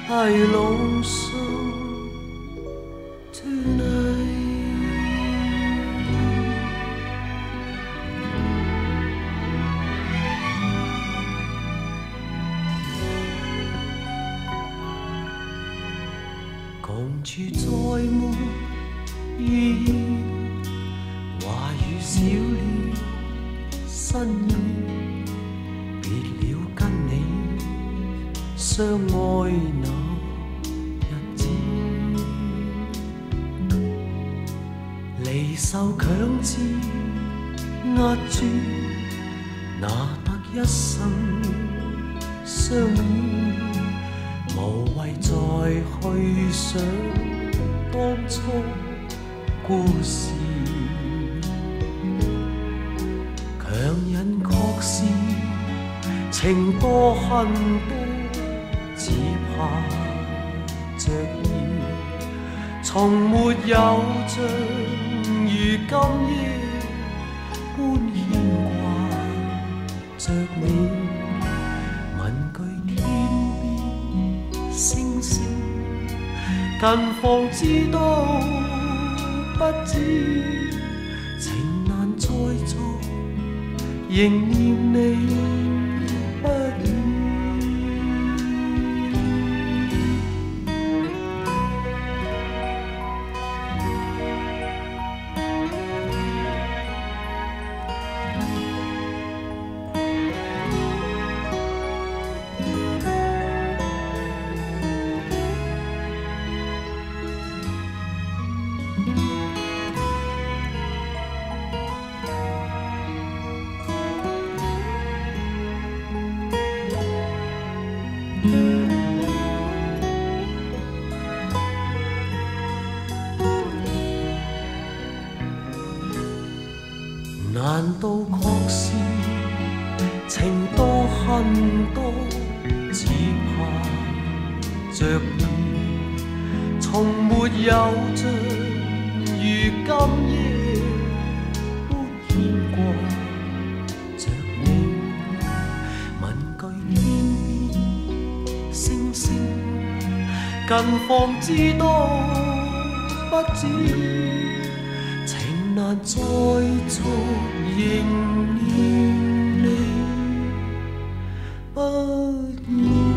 I long so tonight。共處再沒意義，話語少了新意，別了跟你相愛那日子，離愁強自壓住，哪得一生相依，無謂再去想當初故事，強忍確是情多恨多，只怕着意，從沒有像如今夜般牽掛着你。問句天邊星星，近況知道不知，情難再做，仍念你不已。難道確是情多恨多，只怕着意，從沒有像如今夜般牽掛着你。問句天邊星星，近況知道不知，情難再做，仍念你不已。